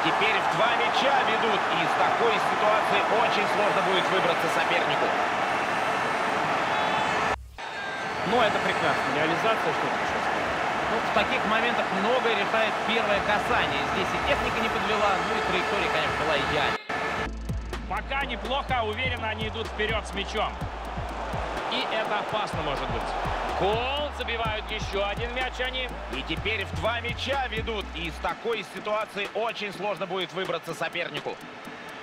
теперь в 2 мяча ведут. И из такой ситуации очень сложно будет выбраться сопернику. Ну, это прекрасно. Реализация, что тут еще сказать. Ну, в таких моментах многое решает первое касание. Здесь и техника не подвела, ну и траектория, конечно, была идеальна. Пока неплохо, уверенно они идут вперед с мячом. И это опасно может быть. Гол, забивают еще один мяч они. И теперь в 2 мяча ведут. И из такой ситуации очень сложно будет выбраться сопернику.